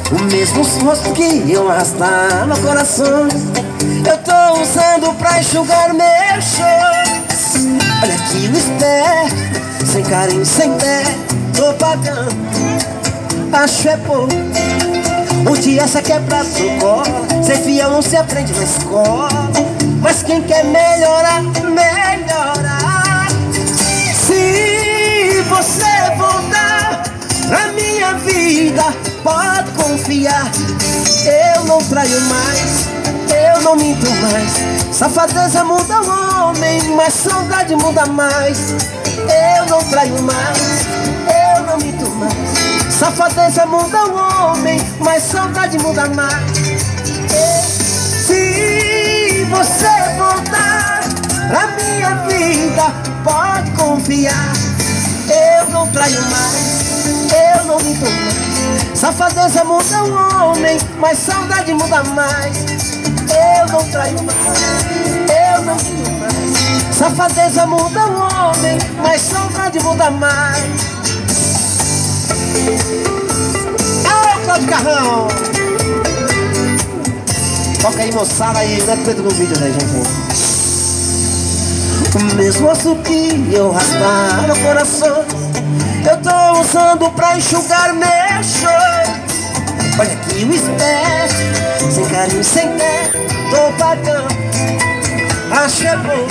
O mesmo rosto que eu arrastava corações, eu tô usando pra enxugar meu choro. Olha aqui o espelho, sem carinho, sem pé, tô pagando, acho é pouco. Um dia essa que é pra socorro, ser fiel não se aprende na escola, mas quem quer melhorar, melhorar. Se você voltar pra minha vida, pode confiar, eu não traio mais, eu não minto mais. Safadeza muda o homem, mas saudade muda mais. Eu não traio mais, eu não minto mais. Safadeza muda o homem, mas saudade muda mais. Se você voltar pra minha vida, pode confiar, eu não traio mais, eu não minto mais. Safadeza muda o homem, mas saudade muda mais. Eu não traio mais, eu não minto mais. Safadeza muda o homem, mas saudade muda mais. Alô, Cláudio Carrão! Toca aí, moçada, aí, não é preto no vídeo, né, gente? O mesmo osso que eu raspar no coração, eu tô usando pra enxugar meu choro. Olha aqui o espelho, sem carinho, sem pé, tô pagando, acho é bom.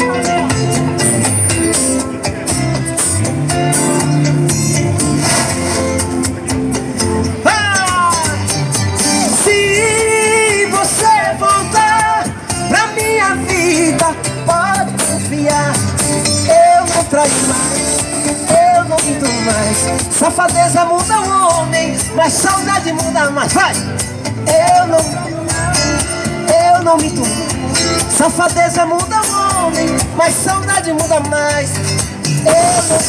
Se você voltar pra minha vida, pode confiar, eu não traio mais, eu não minto mais. Safadeza muda o homem, mas saudade muda mais. Vai! Eu não minto mais. Safadeza muda o homem, mas saudade muda mais. Eu não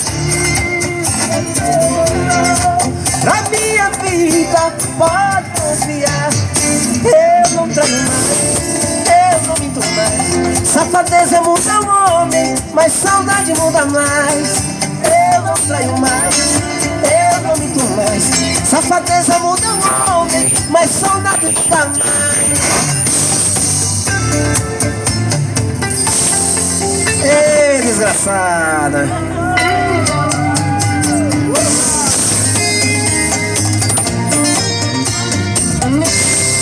traio. Pra minha vida, pode confiar, eu não traio mais, eu não minto mais. Safadeza muda o homem, mas saudade muda mais. Eu não traio mais, eu não minto mais. Safadeza muda o homem, mas saudade muda mais. Ei, desgraçada!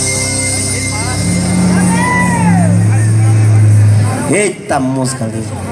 Eita música ali.